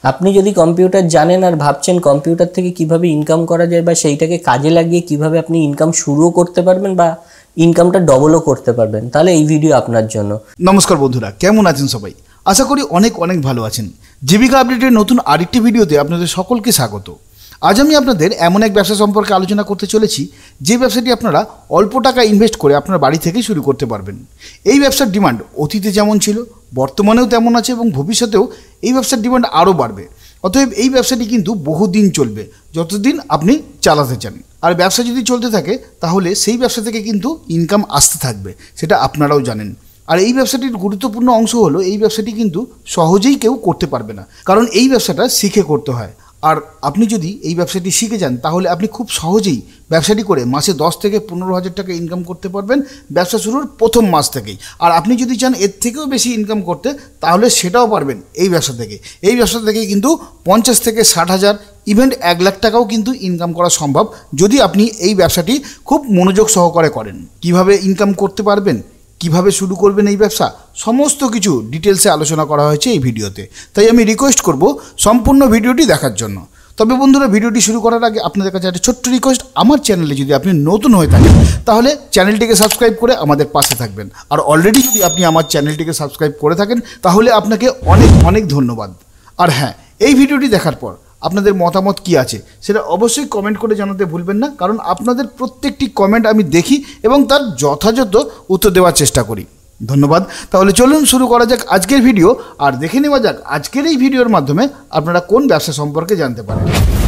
আপনি যদি কম্পিউটার জানেন আর ভাবছেন কম্পিউটার থেকে কিভাবে ইনকাম করা যায় বা সেইটাকে কাজে লাগিয়ে কিভাবে আপনি ইনকাম শুরুও করতে পারবেন বা ইনকামটা ডবলও করতে পারবেন, তাহলে এই ভিডিও আপনার জন্য। নমস্কার বন্ধুরা, কেমন আছেন সবাই? আশা করি অনেক ভালো আছেন। জীবিকা আপডেটের নতুন আরেকটি ভিডিওতে আপনাদের সকলকে স্বাগত। আজ আমি আপনাদের এমন এক ব্যবসা সম্পর্কে আলোচনা করতে চলেছি যে ব্যবসাটি আপনারা অল্প টাকা ইনভেস্ট করে আপনার বাড়ি থেকে শুরু করতে পারবেন। এই ব্যবসার ডিমান্ড অতীতে যেমন ছিল বর্তমানেও তেমন আছে এবং ভবিষ্যতেও এই ব্যবসার ডিমান্ড আরও বাড়বে। অতএব এই ব্যবসাটি কিন্তু বহুদিন চলবে, যতদিন আপনি চালাতে চান। আর ব্যবসা যদি চলতে থাকে তাহলে সেই ব্যবসা থেকে কিন্তু ইনকাম আসতে থাকবে, সেটা আপনারাও জানেন। আর এই ব্যবসাটির গুরুত্বপূর্ণ অংশ হলো এই ব্যবসাটি কিন্তু সহজেই কেউ করতে পারবে না, কারণ এই ব্যবসাটা শিখে করতে হয়। আর আপনি যদি এই ব্যবসাটি শিখে যান তাহলে আপনি খুব সহজেই ব্যবসাটি করে মাসে 10 থেকে 15,000 টাকা ইনকাম করতে পারবেন ব্যবসা শুরুর প্রথম মাস থেকেই। আর আপনি যদি চান এর থেকেও বেশি ইনকাম করতে তাহলে সেটাও পারবেন এই ব্যবসা থেকে। এই ব্যবসা থেকে কিন্তু 50 থেকে 60,000 ইভেন 1 লাখ টাকাও কিন্তু ইনকাম করা সম্ভব যদি আপনি এই ব্যবসাটি খুব মনোযোগ সহকারে করেন। কিভাবে ইনকাম করতে পারবেন, কিভাবে শুরু করবেন এই ব্যবসা, সমস্ত কিছু ডিটেলসে আলোচনা করা হয়েছে এই ভিডিওতে। তাই আমি রিকোয়েস্ট করব সম্পূর্ণ ভিডিওটি দেখার জন্য। তবে বন্ধুরা, ভিডিওটি শুরু করার আগে আপনাদের কাছে একটা ছোট্ট রিকোয়েস্ট, আমার চ্যানেলে যদি আপনি নতুন হয়ে থাকেন তাহলে চ্যানেলটিকে সাবস্ক্রাইব করে আমাদের পাশে থাকবেন। আর অলরেডি যদি আপনি আমার চ্যানেলটিকে সাবস্ক্রাইব করে থাকেন তাহলে আপনাকে অনেক ধন্যবাদ। আর হ্যাঁ, এই ভিডিওটি দেখার পর আপনাদের মতামত কি আছে সেটা অবশ্যই কমেন্ট করে জানাতে ভুলবেন না, কারণ আপনাদের প্রত্যেকটি কমেন্ট আমি দেখি এবং তার যথাযথ উত্তর দেওয়ার চেষ্টা করি। ধন্যবাদ। তাহলে চলুন শুরু করা যাক আজকের ভিডিও, আর দেখে নেওয়া যাক আজকের এই ভিডিওর মাধ্যমে আপনারা কোন ব্যবসা সম্পর্কে জানতে পারেন।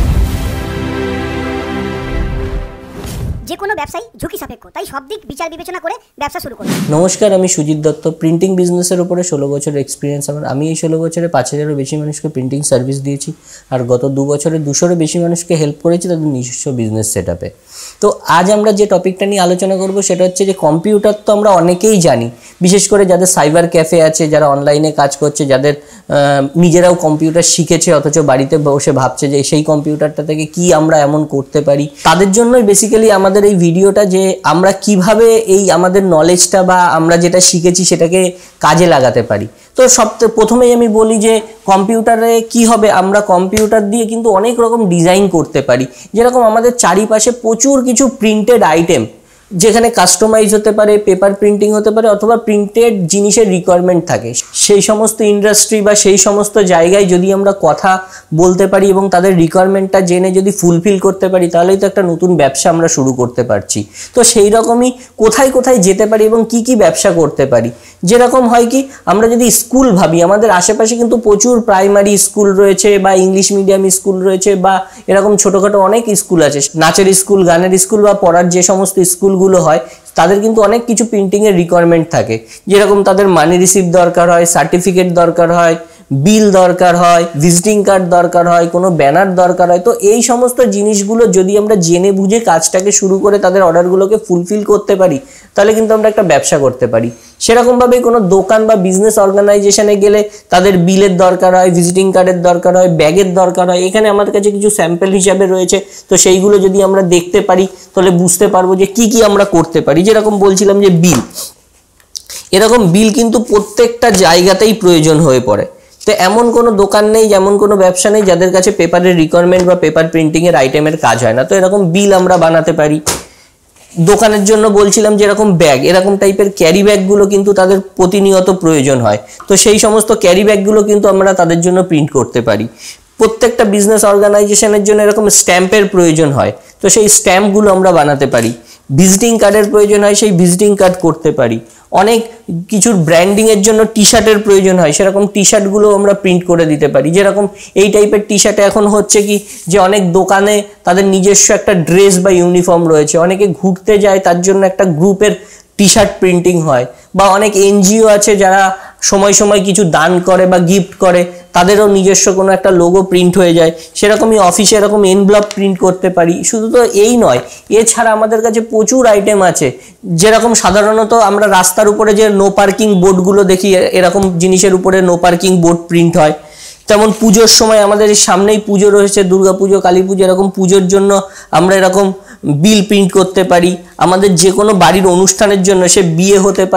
যে কোনো ব্যবসায়ী ঝুঁকি সাপেক্ষ, তাই সব দিক বিচার বিবেচনা করে ব্যবসা শুরু করুন। নমস্কার, আমি সুজিত দত্ত। প্রিন্টিং বিজনেসের উপরে 16 বছরের এক্সপিরিয়েন্স আমার। আমি এই 16 বছরে 5,000-এরও বেশি মানুষকে প্রিন্টিং সার্ভিস দিয়েছি, আর গত 2 বছরে 200-এরও বেশি মানুষকে হেল্প করেছি তাদের নিজস্ব বিজনেস সেট আপে। তো আজ আমরা যে টপিকটা নিয়ে আলোচনা করব সেটা হচ্ছে যে কম্পিউটার তো আমরা অনেকেই জানি, বিশেষ করে যাদের সাইবার ক্যাফে আছে, যারা অনলাইনে কাজ করছে, যাদের নিজেরাও কম্পিউটার শিখেছে অথচ বাড়িতে বসে ভাবছে যে সেই কম্পিউটারটা থেকে কি আমরা এমন করতে পারি, তাদের জন্যই বেসিক্যালি আমাদের এই ভিডিওটা, যে আমরা কিভাবে এই আমাদের নলেজটা বা আমরা যেটা শিখেছি সেটাকে কাজে লাগাতে পারি। তো প্রথমেই আমি বলি যে কম্পিউটারে কি হবে, আমরা কম্পিউটার দিয়ে কিন্তু অনেক রকম ডিজাইন করতে পারি। যেরকম আমাদের চারিপাশে প্রচুর কিছু প্রিন্টেড আইটেম, যেখানে কাস্টমাইজ হতে পারে, পেপার প্রিন্টিং হতে পারে, অথবা প্রিন্টেড জিনিসের রিকোয়ারমেন্ট থাকে। সেই সমস্ত ইন্ডাস্ট্রি বা সেই সমস্ত জায়গায় যদি আমরা কথা বলতে পারি এবং তাদের রিকোয়ারমেন্টটা জেনে যদি ফুলফিল করতে পারি, তাহলেই তো একটা নতুন ব্যবসা আমরা শুরু করতে পারছি। তো সেই রকমই কোথায় কোথায় যেতে পারি এবং কি কি ব্যবসা করতে পারি। যেরকম হয় কি, আমরা যদি স্কুল ভাবি, আমাদের আশেপাশে কিন্তু প্রচুর প্রাইমারি স্কুল রয়েছে বা ইংলিশ মিডিয়াম স্কুল রয়েছে বা এরকম ছোটোখাটো অনেক স্কুল আছে, নাচের স্কুল, গানের স্কুল বা পড়ার যে সমস্ত স্কুলগুলো হয়, তাদের কিন্তু অনেক কিছু প্রিন্টিংয়ের রিকোয়ারমেন্ট থাকে। যেরকম তাদের মানি রিসিপ্ট দরকার হয়, সার্টিফিকেট দরকার হয়, বিল দরকার হয়, ভিজিটিং কার্ড দরকার হয়, কোনো ব্যানার দরকার হয়। তো এই সমস্ত জিনিসগুলো যদি আমরা জেনে বুঝে কাজটাকে শুরু করে তাদের অর্ডারগুলোকে ফুলফিল করতে পারি, তাহলে কিন্তু আমরা একটা ব্যবসা করতে পারি। সেরকমভাবে কোনো দোকান বা বিজনেস অর্গানাইজেশনে গেলে তাদের বিলের দরকার হয়, ভিজিটিং কার্ডের দরকার হয়, ব্যাগের দরকার হয়। এখানে আমাদের কাছে কিছু স্যাম্পল হিসাবে রয়েছে, তো সেইগুলো যদি আমরা দেখতে পারি তাহলে বুঝতে পারবো যে কি কি আমরা করতে পারি। যেরকম বলছিলাম যে বিল, এরকম বিল কিন্তু প্রত্যেকটা জায়গাতেই প্রয়োজন হয়ে পড়ে। তো এমন কোনো দোকান নেই, যেমন কোনো ব্যবসা নেই যাদের কাছে পেপারের রিকোয়ারমেন্ট বা পেপার প্রিন্টিংয়ের আইটেমের কাজ হয় না। তো এরকম বিল আমরা বানাতে পারি। দোকানের জন্য বলছিলাম যেরকম ব্যাগ, এরকম টাইপের ক্যারি ব্যাগগুলো কিন্তু তাদের প্রতিনিয়ত প্রয়োজন হয়। তো সেই সমস্ত ক্যারি ব্যাগগুলো কিন্তু আমরা তাদের জন্য প্রিন্ট করতে পারি। প্রত্যেকটা বিজনেস অর্গানাইজেশনের জন্য এরকম স্ট্যাম্পের প্রয়োজন হয়, তো সেই স্ট্যাম্পগুলো আমরা বানাতে পারি। ভিজিটিং কার্ডের প্রয়োজন হয়, সেই ভিজিটিং কার্ড করতে পারি। অনেক কিছুর ব্র্যান্ডিংয়ের জন্য টি শার্টের প্রয়োজন হয়, সেরকম টি শার্টগুলো আমরা প্রিন্ট করে দিতে পারি। যেরকম এই টাইপের টি শার্টে এখন হচ্ছে কি, যে অনেক দোকানে তাদের নিজস্ব একটা ড্রেস বা ইউনিফর্ম রয়েছে, অনেকে ঘুরতে যায় তার জন্য একটা গ্রুপের টি শার্ট প্রিন্টিং হয়, বা অনেক এনজিও আছে যারা সময় সময় কিছু দান করে বা গিফট করে, তাদেরও নিজস্ব কোনো একটা লোগো প্রিন্ট হয়ে যায়। সেরকমই অফিসে এরকম এনভেলপ প্রিন্ট করতে পারি। শুধু তো এই নয়, এছাড়া আমাদের কাছে প্রচুর আইটেম আছে। যেরকম সাধারণত আমরা রাস্তার উপরে যে নো পার্কিং বোর্ডগুলো দেখি, এরকম জিনিসের উপরে নো পার্কিং বোর্ড প্রিন্ট হয়। তেমন পুজোর সময় আমাদের সামনেই পুজো রয়েছে, দুর্গা পুজো, কালী পুজো, এরকম পুজোর জন্য আমরা এরকম বিল প্রিন্ট করতে পারি। আমাদের যে কোনো বাড়ির অনুষ্ঠানের জন্য, সে বিয়ে হতে পারে,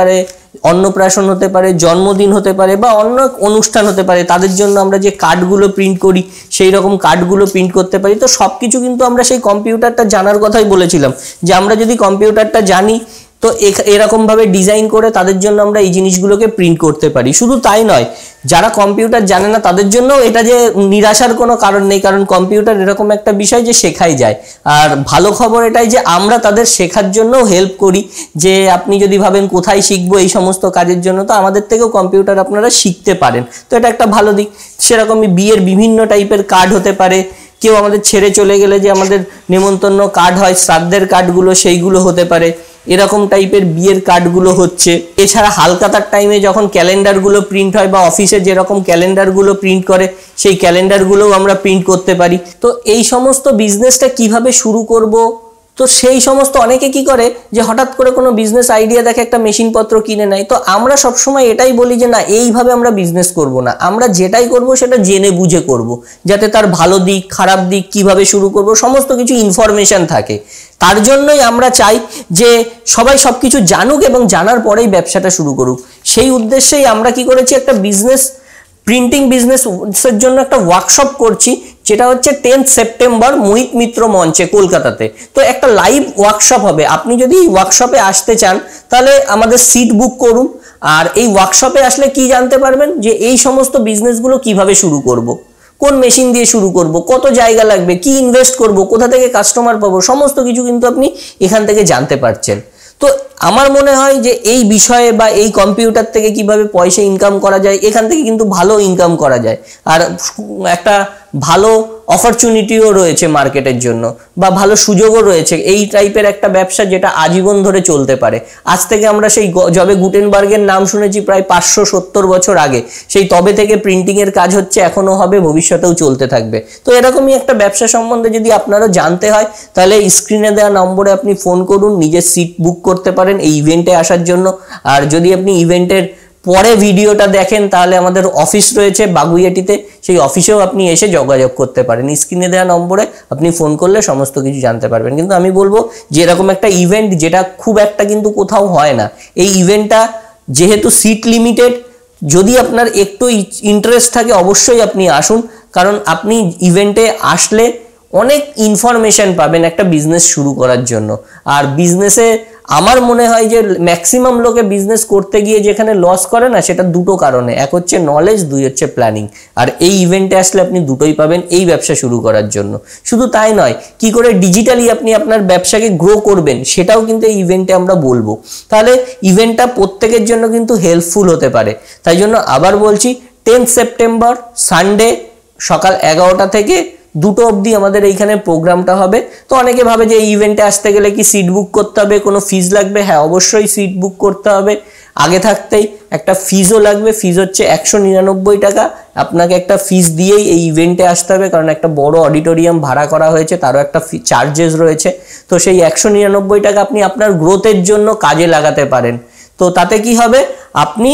অন্নপ্রাশন হতে পারে, জন্মদিন হতে পারে বা অন্য অনুষ্ঠান হতে পারে, তাদের জন্য আমরা যে কার্ডগুলো প্রিন্ট করি সেই রকম কার্ডগুলো প্রিন্ট করতে পারি। তো সব কিছু কিন্তু আমরা সেই কম্পিউটারটা জানার কথাই বলেছিলাম, যে আমরা যদি কম্পিউটারটা জানি তো এরকমভাবে ডিজাইন করে তাদের জন্য আমরা এই জিনিসগুলোকে প্রিন্ট করতে পারি। শুধু তাই নয়, যারা কম্পিউটার জানে না তাদের জন্য এটা যে নিরাশার কোনো কারণ নেই, কারণ কম্পিউটার এরকম একটা বিষয় যে শেখাই যায়। আর ভালো খবর এটাই যে আমরা তাদের শেখার জন্য হেল্প করি, যে আপনি যদি ভাবেন কোথায় শিখবো এই সমস্ত কাজের জন্য, তো আমাদের থেকেও কম্পিউটার আপনারা শিখতে পারেন। তো এটা একটা ভালো দিক। সেরকমই বিয়ের বিভিন্ন টাইপের কার্ড হতে পারে, কেউ আমাদের ছেড়ে চলে গেলে যে আমাদের নেমন্তন্ন কার্ড হয়, শ্রাদ্ধের কার্ডগুলো সেইগুলো হতে পারে, এরকম টাইপের বিয়ের কার্ডগুলো হচ্ছে। এছাড়া হালখাতার টাইমে যখন ক্যালেন্ডারগুলো প্রিন্ট হয় বা অফিসে যেরকম ক্যালেন্ডারগুলো প্রিন্ট করে সেই ক্যালেন্ডারগুলোও আমরা প্রিন্ট করতে পারি। তো এই সমস্ত বিজনেসটা কিভাবে শুরু করব, তো সেই সমস্ত অনেকে কি করে যে হঠাৎ করে কোনো বিজনেস আইডিয়া দেখে একটা মেশিনপত্র কিনে নেয়। তো আমরা সবসময় এটাই বলি যে না, এইভাবে আমরা বিজনেস করব না, আমরা যেটাই করব সেটা জেনে বুঝে করব, যাতে তার ভালো দিক খারাপ দিক কিভাবে শুরু করব সমস্ত কিছু ইনফরমেশন থাকে। তার জন্যই আমরা চাই যে সবাই সবকিছু জানুক এবং জানার পরেই ব্যবসাটা শুরু করুক। সেই উদ্দেশ্যেই আমরা কি করেছি, একটা প্রিন্টিং বিজনেসের জন্য একটা ওয়ার্কশপ করছি, যেটা হচ্ছে 10 সেপ্টেম্বর মোহিত মিত্র মঞ্চে কলকাতাতে। তো একটা লাইভ ওয়ার্কশপ হবে। আপনি যদি এই ওয়ার্কশপে আসতে চান তাহলে আমাদের সিট বুক করুন। আর এই ওয়ার্কশপে আসলে কি জানতে পারবেন, যে এই সমস্ত বিজনেসগুলো কিভাবে শুরু করব, কোন মেশিন দিয়ে শুরু করব, কত জায়গা লাগবে, কি ইনভেস্ট করব, কোথা থেকে কাস্টমার পাবো, সমস্ত কিছু কিন্তু আপনি এখান থেকে জানতে পারছেন। তো আমার মনে হয় যে এই বিষয়ে বা এই কম্পিউটার থেকে কিভাবে পয়সা ইনকাম করা যায়, এখান থেকে কিন্তু ভালো ইনকাম করা যায়। আর একটা ভালো অপরচুনিটিও রয়েছে মার্কেটের জন্য, বা ভালো সুযোগও রয়েছে এই টাইপের একটা ব্যবসা যেটা আজীবন ধরে চলতে পারে। আজ থেকে আমরা সেই যবে গুটেনবার্গের নাম শুনেছি প্রায় 570 বছর আগে, সেই তবে থেকে প্রিন্টিংয়ের কাজ হচ্ছে, এখনো হবে, ভবিষ্যতেও চলতে থাকবে। তো এরকমই একটা ব্যবসা সম্বন্ধে যদি আপনারও জানতে হয় তাহলে স্ক্রিনে দেওয়া নম্বরে আপনি ফোন করুন, নিজের সিট বুক করতে পারেন এই ইভেন্টে আসার জন্য। আর যদি আপনি ইভেন্টের পরে ভিডিওটা দেখেন তাহলে আমাদের অফিস রয়েছে বাগুইয়াটিতে, সেই অফিসেও আপনি এসে যোগাযোগ করতে পারেন। স্ক্রিনে দেওয়া নম্বরে আপনি ফোন করলে সমস্ত কিছু জানতে পারবেন। কিন্তু আমি বলবো যে এরকম একটা ইভেন্ট, যেটা খুব একটা কিন্তু কোথাও হয় না, এই ইভেন্টটা যেহেতু সিট লিমিটেড, যদি আপনার একটু ইন্টারেস্ট থাকে অবশ্যই আপনি আসুন, কারণ আপনি ইভেন্টে আসলে অনেক ইনফরমেশন পাবেন একটা বিজনেস শুরু করার জন্য। আর বিজনেসে আমার মনে হয় যে ম্যাক্সিমাম লোকে বিজনেস করতে গিয়ে যেখানে লস করে না, সেটা দুটো কারণে, এক হচ্ছে নলেজ, দুই হচ্ছে প্ল্যানিং। আর এই ইভেন্টে আসলে আপনি দুটোই পাবেন এই ব্যবসা শুরু করার জন্য। শুধু তাই নয়, কি করে ডিজিটালি আপনি আপনার ব্যবসাকে গ্রো করবেন সেটাও কিন্তু এই ইভেন্টে আমরা বলবো। তাহলে ইভেন্টটা প্রত্যেকের জন্য কিন্তু হেল্পফুল হতে পারে। তাই জন্য আবার বলছি, 10 সেপ্টেম্বর সানডে সকাল 11টা থেকে 2টো অবধি আমাদের এইখানে প্রোগ্রামটা হবে। তো অনেকে ভাবে যে এই ইভেন্টে আসতে গেলে কি সিট বুক করতে হবে, কোনো ফিজ লাগবে? হ্যাঁ, অবশ্যই সিট বুক করতে হবে। আগে থাকতেই একটা ফিজও লাগবে, ফিজ হচ্ছে 199 টাকা। আপনাকে একটা ফিজ দিয়েই এই ইভেন্টে আসতে হবে, কারণ একটা বড় অডিটোরিয়াম ভাড়া করা হয়েছে, তারও একটা চার্জেস রয়েছে। তো সেই 199 টাকা আপনি আপনার গ্রোথের জন্য কাজে লাগাতে পারেন। তো তাতে কি হবে, আপনি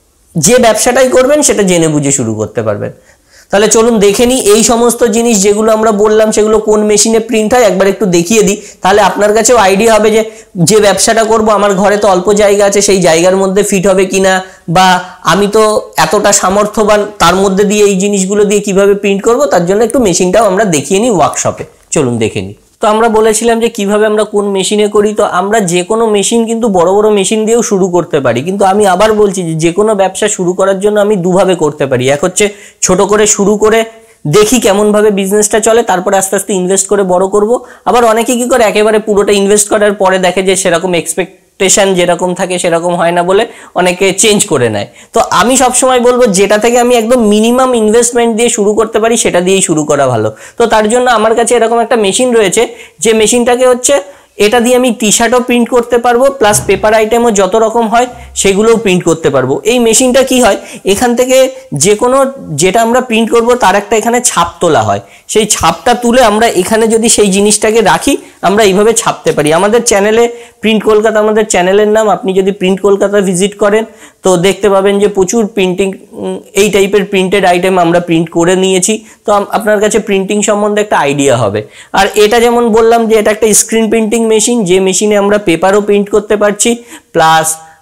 যে ব্যবসাটাই করবেন সেটা জেনে বুঝে শুরু করতে পারবেন। তাহলে চলুন দেখে নিই এই সমস্ত জিনিস যেগুলো আমরা বললাম সেগুলো কোন মেশিনে প্রিন্ট হয়, একবার একটু দেখিয়ে দিই। তাহলে আপনার কাছেও আইডিয়া হবে যে যে ব্যবসাটা করব আমার ঘরে তো অল্প জায়গা আছে, সেই জায়গার মধ্যে ফিট হবে কিনা, বা আমি তো এতটা সামর্থ্যবান, তার মধ্যে দিয়ে এই জিনিসগুলো দিয়ে কিভাবে প্রিন্ট করব, তার জন্য একটু মেশিনটাও আমরা দেখিয়ে নিই ওয়ার্কশপে। চলুন দেখে নিই। তো আমরা বলেছিলাম যে কিভাবে আমরা কোন মেশিনে করি। তো আমরা যে কোনো মেশিন কিন্তু বড় বড় মেশিন দিয়েও শুরু করতে পারি, কিন্তু আমি আবার বলছি যে কোনো ব্যবসা শুরু করার জন্য আমি দুভাবে করতে পারি। এক হচ্ছে ছোট করে শুরু করে দেখি কেমন ভাবে বিজনেসটা চলে, তারপরে আস্তে আস্তে ইনভেস্ট করে বড় করব। আবার অনেকে কি করে একেবারে পুরোটা ইনভেস্ট করার পরে দেখে যে সেরকম এক্সপেকটেশন যেরকম থাকে সেরকম হয় না বলে অনেকে চেঞ্জ করে নেয়। তো আমি সবসময় বলবো যেটা থেকে আমি একদম মিনিমাম ইনভেস্টমেন্ট দিয়ে শুরু করতে পারি সেটা দিয়েই শুরু করা ভালো। তো তার জন্য আমার কাছে এরকম একটা মেশিন রয়েছে, যে মেশিনটাকে হচ্ছে এটা দিয়ে আমি টি শার্টও প্রিন্ট করতে পারবো, প্লাস পেপার আইটেমও যত রকম হয় সেগুলোও প্রিন্ট করতে পারবো। এই মেশিনটা কি হয়, এখান থেকে যে কোনো যেটা আমরা প্রিন্ট করব তার একটা এখানে ছাপ তোলা হয়, সেই ছাপটা তুলে আমরা এখানে যদি সেই জিনিসটাকে রাখি আমরা এইভাবে ছাপতে পারি। আমাদের চ্যানেলে প্রিন্ট কলকাতা আমাদের চ্যানেলের নাম, আপনি যদি প্রিন্ট কলকাতা ভিজিট করেন তো দেখতে পাবেন যে প্রচুর প্রিন্টিং এই টাইপের প্রিন্টেড আইটেম আমরা প্রিন্ট করে নিয়েছি। তো আপনার কাছে প্রিন্টিং সম্বন্ধে একটা আইডিয়া হবে। আর এটা যেমন বললাম যে এটা একটা স্ক্রিন প্রিন্টিং মেশিন, যে মেশিনে আমরা পেপারও প্রিন্ট করতে পারছি, প্লাস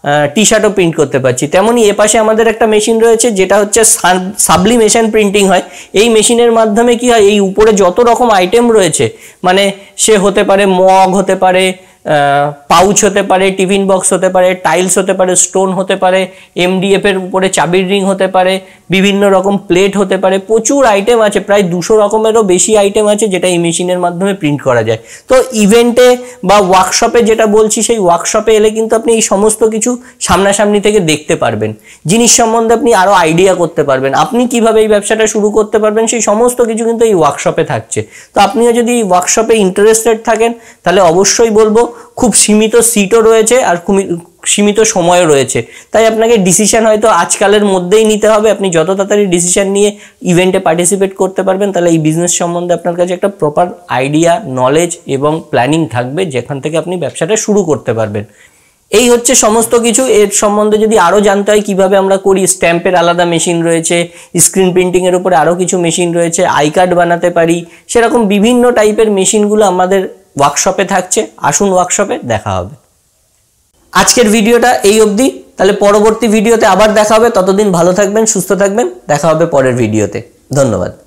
টি শার্টও প্রিন্ট করতে পারছি। তেমনই এ পাশে আমাদের একটা মেশিন রয়েছে যেটা হচ্ছে সাবলিমেশন প্রিন্টিং হয়। এই মেশিনের মাধ্যমে কি হয়, এই উপরে যত রকম আইটেম রয়েছে, মানে সে হতে পারে মগ, হতে পারে পাউচ, হতে পারে টিফিন বক্স, হতে পারে টাইলস, হতে পারে স্টোন, হতে পারে MDF এর উপরে চাবির রিং, হতে পারে বিভিন্ন রকম প্লেট, হতে পারে প্রচুর আইটেম আছে, প্রায় 200 রকমেরও বেশি আইটেম আছে যেটা এই মেশিনের মাধ্যমে প্রিন্ট করা যায়। তো ইভেন্টে বা ওয়ার্কশপে যেটা বলছি, সেই ওয়ার্কশপে এলে কিন্তু আপনি এই সমস্ত কিছু সামনাসামনি থেকে দেখতে পারবেন, জিনিস সম্বন্ধে আপনি আরো আইডিয়া করতে পারবেন, আপনি কিভাবে এই ব্যবসাটা শুরু করতে পারবেন সেই সমস্ত কিছু কিন্তু এই ওয়ার্কশপে থাকছে। তো আপনিও যদি এই ওয়ার্কশপে ইন্টারেস্টেড থাকেন তাহলে অবশ্যই বলবো, খুব সীমিত সিটও রয়েছে আর সীমিত সময়ও রয়েছে, তাই আপনাকে ডিসিশন হয়তো আজকালের মধ্যেই নিতে হবে। আপনি যত তাড়াতাড়ি ডিসিশন নিয়ে ইভেন্টে পার্টিসিপেট করতে পারবেন, তাহলে এই বিজনেস সম্বন্ধে আপনার কাছে একটা প্রপার আইডিয়া, নলেজ এবং প্ল্যানিং থাকবে, যেখান থেকে আপনি ব্যবসাটা শুরু করতে পারবেন। এই হচ্ছে সমস্ত কিছু। এর সম্বন্ধে যদি আরও জানতে হয় কিভাবে আমরা করি, স্ট্যাম্পের আলাদা মেশিন রয়েছে, স্ক্রিন প্রিন্টিংয়ের উপরে আরও কিছু মেশিন রয়েছে, আই কার্ড বানাতে পারি, সেরকম বিভিন্ন টাইপের মেশিনগুলো আমাদের ওয়ার্কশপে থাকছে। আসুন ওয়ার্কশপে দেখা হবে। আজকের ভিডিওটা এই অবধি, তাহলে পরবর্তী ভিডিওতে আবার দেখা হবে। ততদিন ভালো থাকবেন, সুস্থ থাকবেন, দেখা হবে পরের ভিডিওতে। ধন্যবাদ।